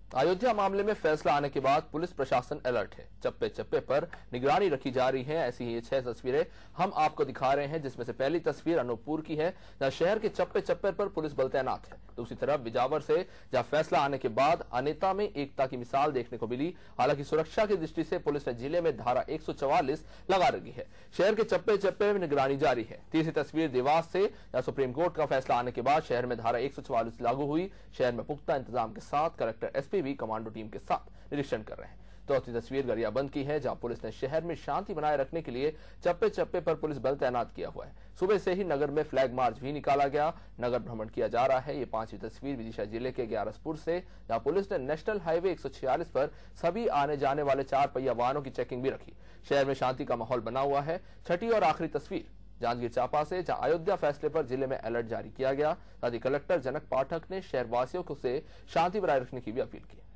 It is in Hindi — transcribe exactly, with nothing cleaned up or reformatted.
अयोध्या मामले में फैसला आने के बाद पुलिस प्रशासन अलर्ट है। चप्पे चप्पे पर निगरानी रखी जा रही है। ऐसी ही ये छह तस्वीरें हम आपको दिखा रहे हैं, जिसमें से पहली तस्वीर अनूपपुर की है, जहां शहर के चप्पे चप्पे पर पुलिस बल तैनात है। दूसरी तरफ बिजावर से, जहां फैसला आने के बाद अनेता में एकता की मिसाल देखने को मिली। हालांकि सुरक्षा की दृष्टि से पुलिस ने जिले में धारा एक सौ चौवालीस लगा रखी है। शहर के चप्पे चप्पे में निगरानी जारी है। तीसरी तस्वीर देवास से, जहां सुप्रीम कोर्ट का फैसला आने के बाद शहर में धारा एक सौ चौवालीस लागू हुई। शहर में पुख्ता इंतजाम के साथ कलेक्टर एसपी भी कमांडो टीम के साथ निरीक्षण कर रहे हैं। चौथी तस्वीर गरियाबंद की है, जहां पुलिस ने शहर में शांति बनाए रखने के लिए चप्पे चप्पे पर पुलिस बल तैनात किया हुआ है। सुबह से ही नगर में फ्लैग मार्च भी निकाला गया, नगर भ्रमण किया जा रहा है। ये पांचवी तस्वीर विदिशा जिले के ग्यारसपुर से, जहां पुलिस ने नेशनल हाईवे एक सौ छियालीस पर सभी आने जाने वाले चार पहिया वाहनों की चेकिंग भी रखी। शहर में शांति का माहौल बना हुआ है। छठी और आखिरी तस्वीर जांजगीर चांपा से, जहां अयोध्या फैसले पर जिले में अलर्ट जारी किया गया। साथ ही कलेक्टर जनक पाठक ने शहरवासियों से शांति बनाए रखने की भी अपील की।